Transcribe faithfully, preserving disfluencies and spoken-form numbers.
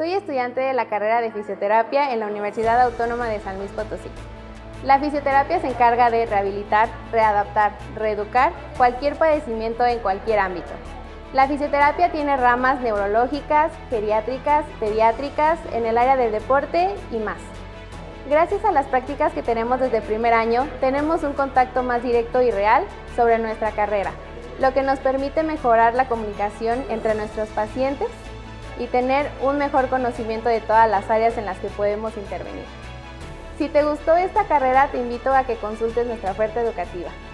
Soy estudiante de la carrera de fisioterapia en la Universidad Autónoma de San Luis Potosí. La fisioterapia se encarga de rehabilitar, readaptar, reeducar cualquier padecimiento en cualquier ámbito. La fisioterapia tiene ramas neurológicas, geriátricas, pediátricas, en el área del deporte y más. Gracias a las prácticas que tenemos desde primer año, tenemos un contacto más directo y real sobre nuestra carrera, lo que nos permite mejorar la comunicación entre nuestros pacientes y tener un mejor conocimiento de todas las áreas en las que podemos intervenir. Si te gustó esta carrera, te invito a que consultes nuestra oferta educativa.